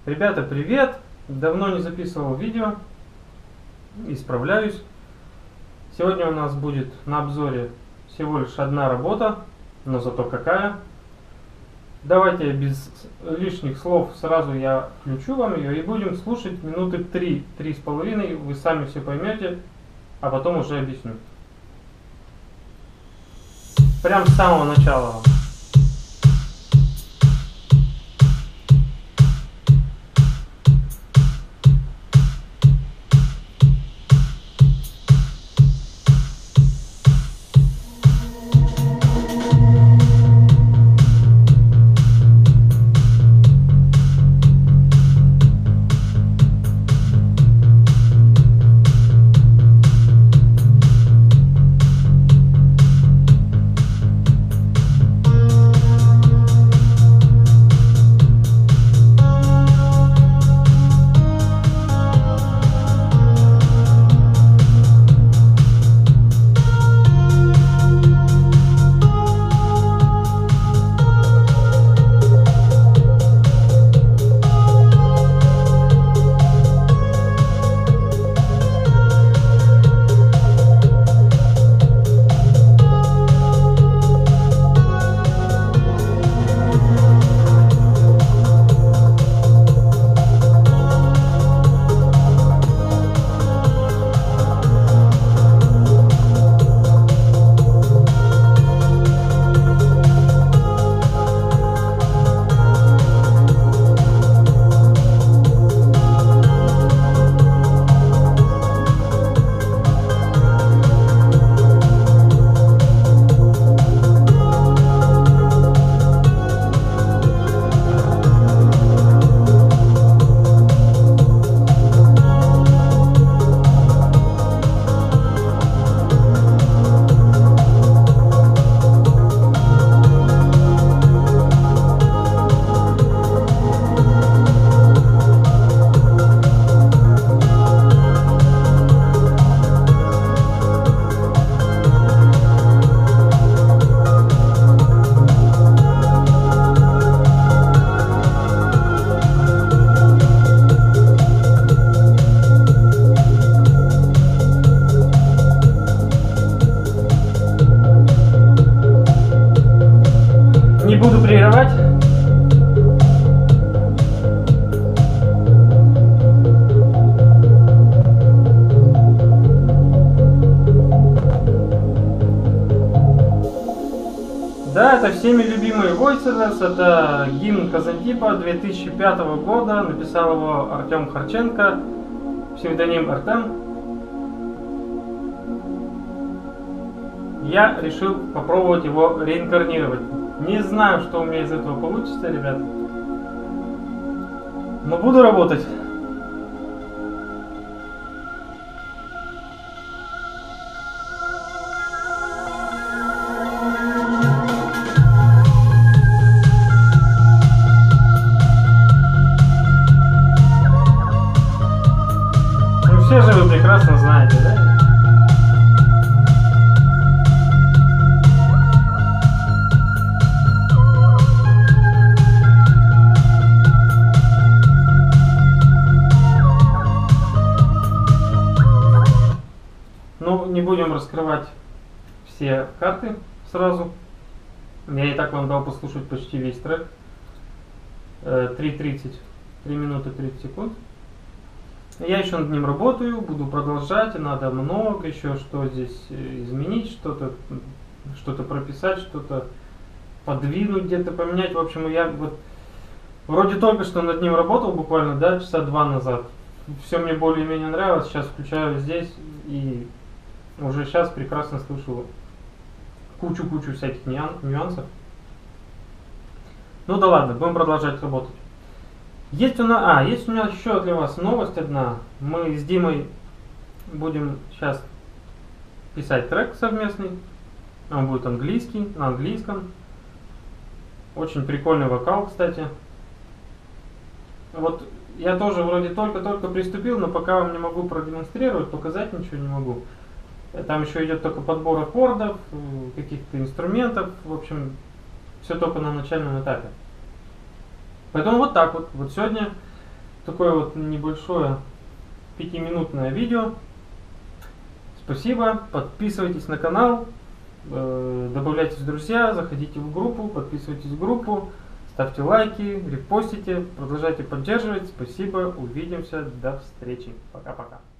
Ребята, привет! Давно не записывал видео, исправляюсь. Сегодня у нас будет на обзоре всего лишь одна работа, но зато какая. Давайте без лишних слов сразу я включу вам ее и будем слушать минуты 3-3,5. Вы сами все поймете, а потом уже объясню. Прям с самого начала вам. Не буду прерывать. Да, это всеми любимый Voiceless, это гимн Казантипа 2005 года, написал его Артем Харченко, псевдоним Артем. Я решил попробовать его реинкарнировать. Не знаю, что у меня из этого получится, ребят. Но буду работать. Ну все же вы прекрасно знаете, да? Ну, не будем раскрывать все карты сразу. Я и так вам дал послушать почти весь трек. 3:30, 3 минуты 30 секунд. Я еще над ним работаю, буду продолжать. Надо много еще что здесь изменить, что-то прописать, что-то подвинуть, где-то поменять. В общем, я вот вроде только что над ним работал, буквально, да, часа 2 назад. Все мне более-менее нравилось. Сейчас включаю здесь и уже сейчас прекрасно слышу кучу всяких нюансов. Ну да ладно, будем продолжать работать. Есть у меня еще для вас новость одна. Мы с Димой будем сейчас писать трек совместный. Он будет английский, на английском. Очень прикольный вокал, кстати. Вот я тоже вроде только приступил, но пока вам не могу продемонстрировать, показать ничего не могу. Там еще идет только подбор аккордов, каких-то инструментов, в общем, все только на начальном этапе. Поэтому вот так вот. Вот сегодня такое вот небольшое 5-минутное видео. Спасибо, подписывайтесь на канал, добавляйтесь в друзья, заходите в группу, подписывайтесь в группу, ставьте лайки, репостите, продолжайте поддерживать. Спасибо, увидимся, до встречи. Пока-пока.